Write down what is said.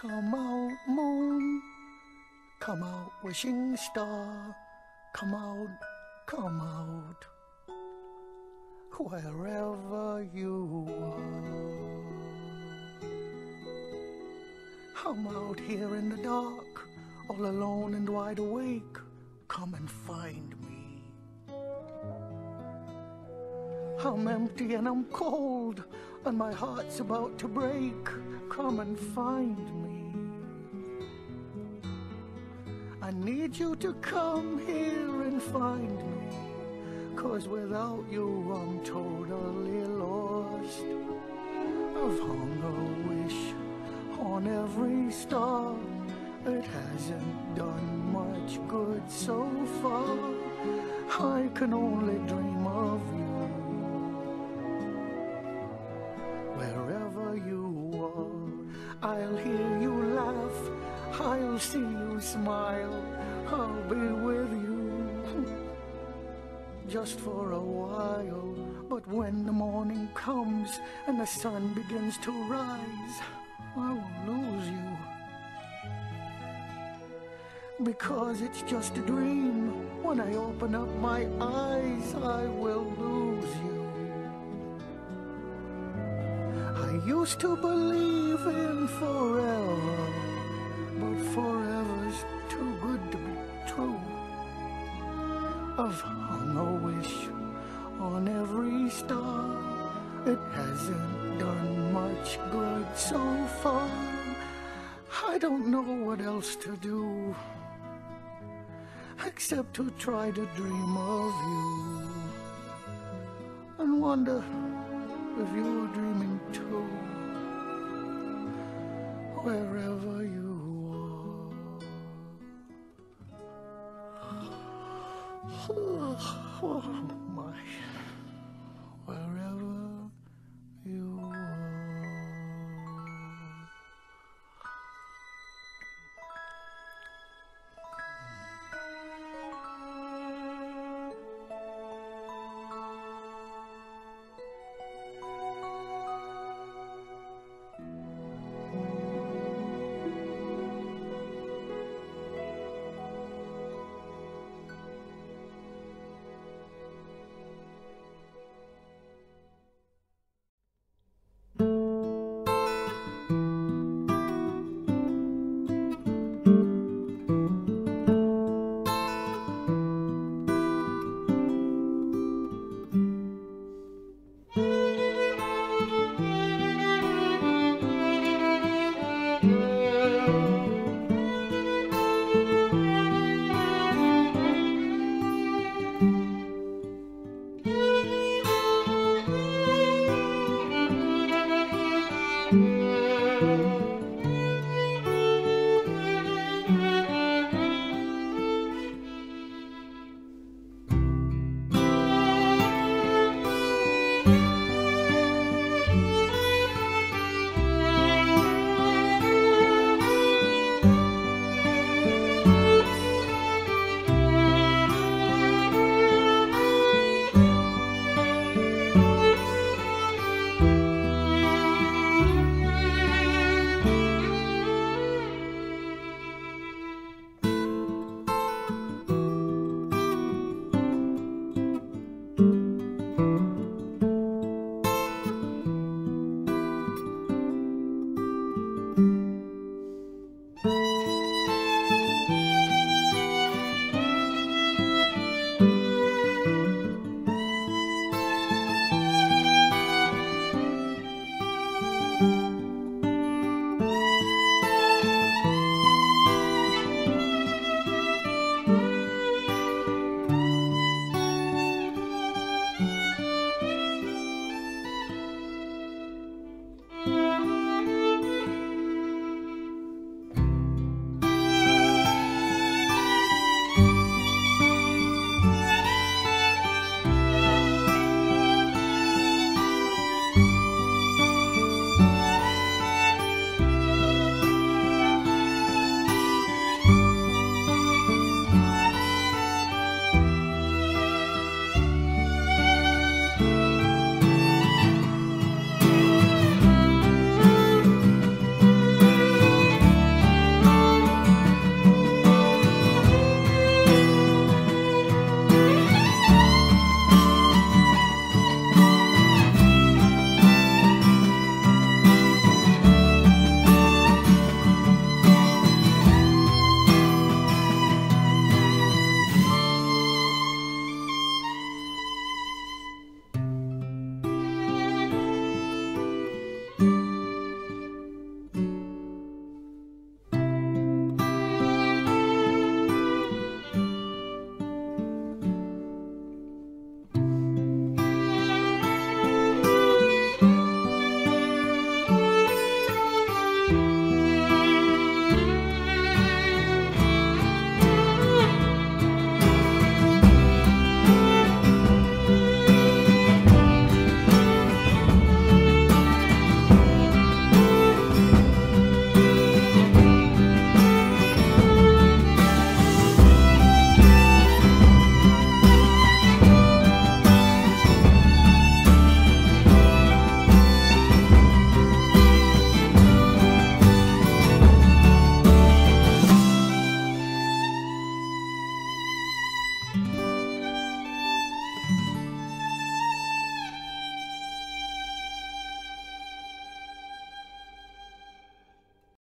Come out, moon, come out, wishing star, come out, come out, wherever you are. I'm out here in the dark, all alone and wide awake, come and find me. I'm empty and I'm cold, and my heart's about to break, come and find me. I need you to come here and find me, 'cause without you I'm totally lost. I've hung a wish on every star, it hasn't done much good so far. I can only dream of you. Wherever you are, I'll hear you laugh, I'll see you smile, I'll be with you just for a while. But when the morning comes and the sun begins to rise, I will lose you, because it's just a dream. When I open up my eyes, I will lose you. I used to believe in forever, but forever's too good to be true. I've hung a wish on every star, it hasn't done much good so far. I don't know what else to do except to try to dream of you and wonder if you're dreaming too, wherever you are. Oh my.